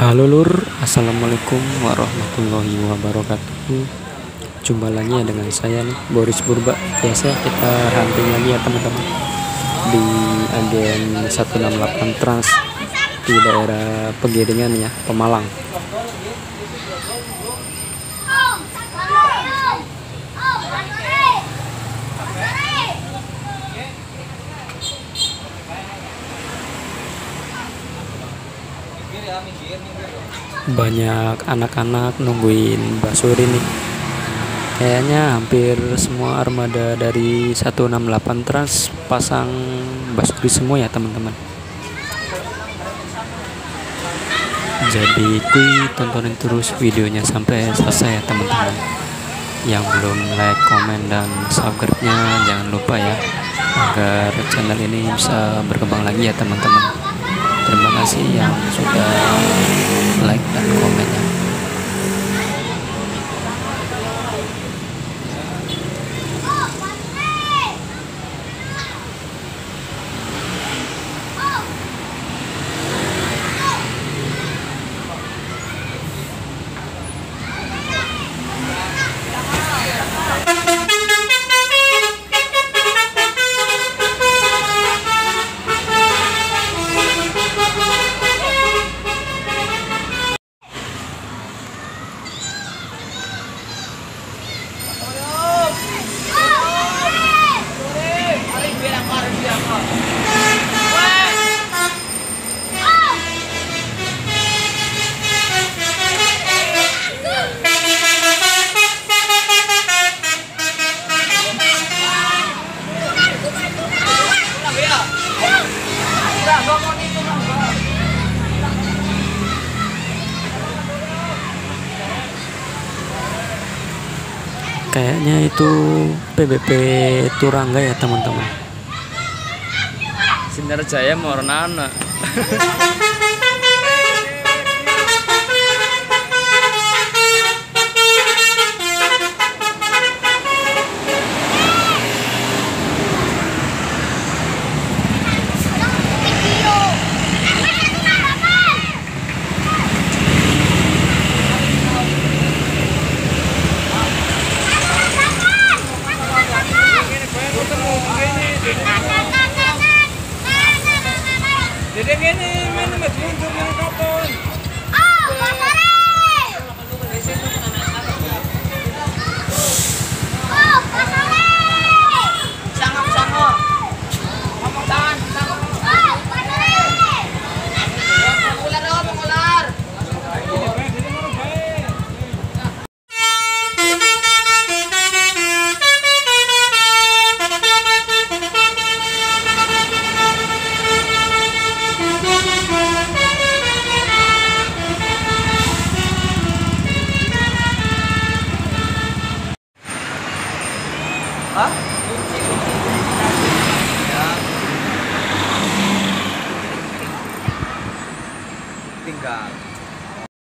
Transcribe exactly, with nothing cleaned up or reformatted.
Halo Lur, Assalamualaikum warahmatullahi wabarakatuh. Jumpa lagi ya dengan saya nih, Boris Burba. Biasa kita hunting lagi ya teman-teman, di agen seratus enam puluh delapan Trans di daerah Pegiringan ya, Pemalang. Banyak anak-anak nungguin Basuri nih. Kayaknya hampir semua armada dari seratus enam puluh delapan Trans pasang Basuri semua ya teman-teman. Jadi kui tontonin terus videonya sampai selesai ya teman-teman. Yang belum like, komen, dan subscribe-nya jangan lupa ya, agar channel ini bisa berkembang lagi ya teman-teman. Terima kasih yang sudah like dan komennya. Kayaknya itu P B P Turangga ya teman-teman. Sinar Jaya Mornana.